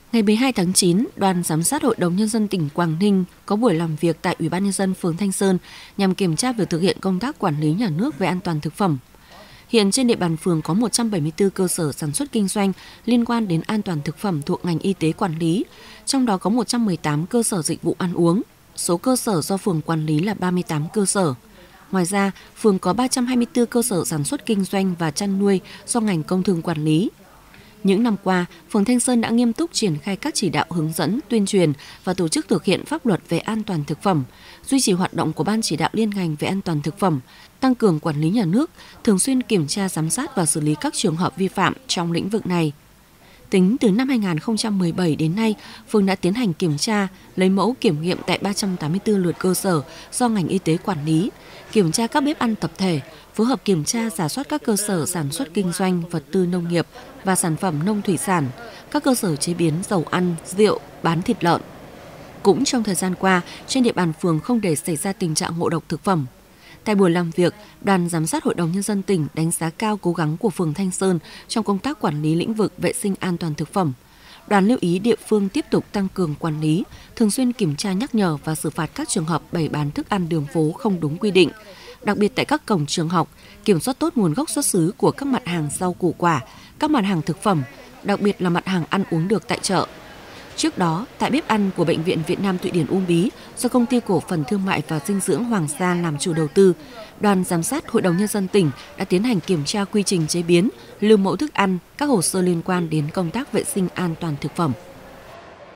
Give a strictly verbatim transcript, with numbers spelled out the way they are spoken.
Ngày mười hai tháng chín, Đoàn Giám sát Hội đồng Nhân dân tỉnh Quảng Ninh có buổi làm việc tại Ủy ban Nhân dân phường Thanh Sơn nhằm kiểm tra việc thực hiện công tác quản lý nhà nước về an toàn thực phẩm. Hiện trên địa bàn phường có một trăm bảy mươi tư cơ sở sản xuất kinh doanh liên quan đến an toàn thực phẩm thuộc ngành y tế quản lý, trong đó có một trăm mười tám cơ sở dịch vụ ăn uống. Số cơ sở do phường quản lý là ba mươi tám cơ sở. Ngoài ra, phường có ba trăm hai mươi tư cơ sở sản xuất kinh doanh và chăn nuôi do ngành công thương quản lý. Những năm qua, phường Thanh Sơn đã nghiêm túc triển khai các chỉ đạo hướng dẫn, tuyên truyền và tổ chức thực hiện pháp luật về an toàn thực phẩm, duy trì hoạt động của Ban chỉ đạo liên ngành về an toàn thực phẩm, tăng cường quản lý nhà nước, thường xuyên kiểm tra, giám sát và xử lý các trường hợp vi phạm trong lĩnh vực này. Tính từ năm hai nghìn không trăm mười bảy đến nay, phường đã tiến hành kiểm tra, lấy mẫu kiểm nghiệm tại ba trăm tám mươi tư lượt cơ sở do ngành y tế quản lý, kiểm tra các bếp ăn tập thể, phối hợp kiểm tra rà soát các cơ sở sản xuất kinh doanh vật tư nông nghiệp và sản phẩm nông thủy sản, các cơ sở chế biến dầu ăn, rượu, bán thịt lợn. Cũng trong thời gian qua, trên địa bàn phường không để xảy ra tình trạng ngộ độc thực phẩm. Tại buổi làm việc, Đoàn Giám sát Hội đồng Nhân dân tỉnh đánh giá cao cố gắng của phường Thanh Sơn trong công tác quản lý lĩnh vực vệ sinh an toàn thực phẩm. Đoàn lưu ý địa phương tiếp tục tăng cường quản lý, thường xuyên kiểm tra nhắc nhở và xử phạt các trường hợp bày bán thức ăn đường phố không đúng quy định. Đặc biệt tại các cổng trường học, kiểm soát tốt nguồn gốc xuất xứ của các mặt hàng rau củ quả, các mặt hàng thực phẩm, đặc biệt là mặt hàng ăn uống được tại chợ. Trước đó, tại bếp ăn của Bệnh viện Việt Nam Thụy Điển Uông Bí do Công ty Cổ phần Thương mại và Dinh dưỡng Hoàng Sa làm chủ đầu tư, Đoàn Giám sát Hội đồng Nhân dân tỉnh đã tiến hành kiểm tra quy trình chế biến, lưu mẫu thức ăn, các hồ sơ liên quan đến công tác vệ sinh an toàn thực phẩm.